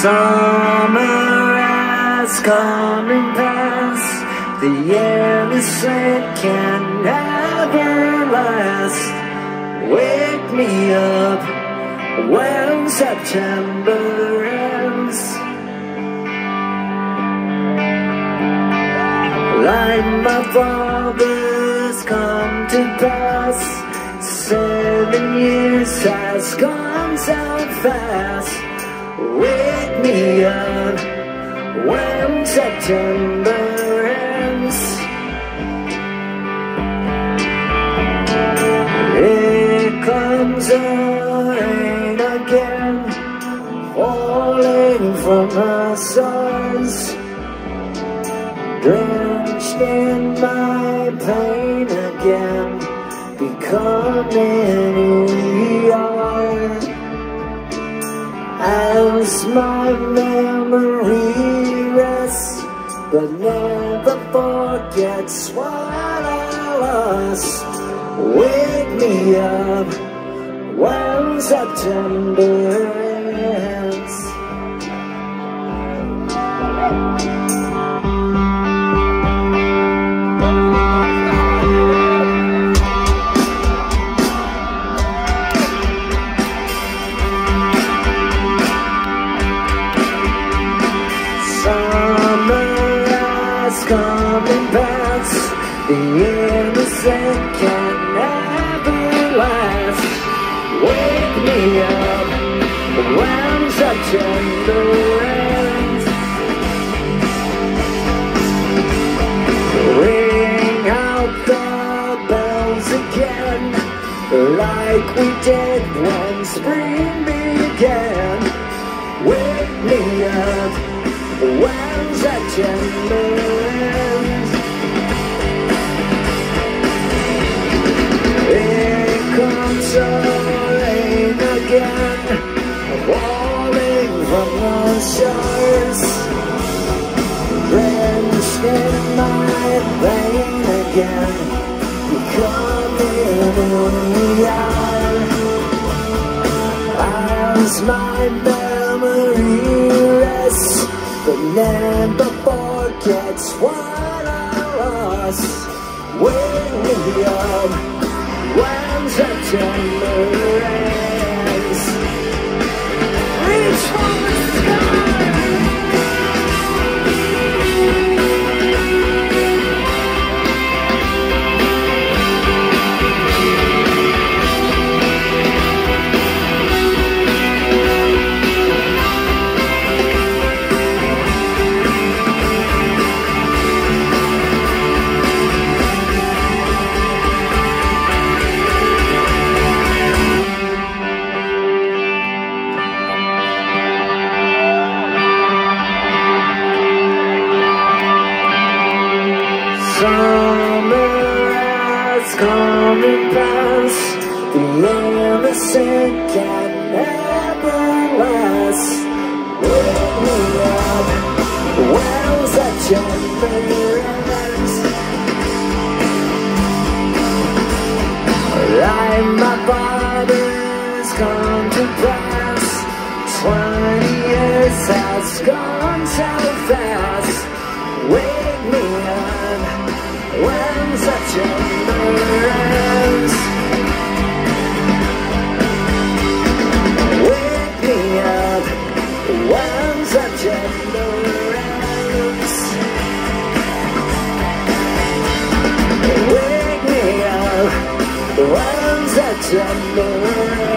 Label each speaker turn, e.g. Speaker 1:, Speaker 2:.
Speaker 1: Summer has come and passed. The innocent can never last. Wake me up when September ends. Like my father's come to pass. 7 years has gone so fast. Wake me up when September ends. Here comes the rain again, falling from the stars, drenched in my pain again, becoming who we are. As my memory rests, but never forgets what I lost. Wake me up when September ends. Come and pass. The innocent can never last. Wake me up when September ends. Ring out the bells again, like we did when spring began. Wake me up when September ends. Here comes the rain again, falling from the stars, drenched in my pain again, becoming who we are. As my memory rests, but never forgets what I lost. Wake me up when September ends. Reach for the sky. Summer has come and passed. The innocent can never last. Wake me up when September ends. Like my father's come to pass. 20 years has gone so fast. Wake me up when September ends. Wake me up when September ends. Wake me up when September ends.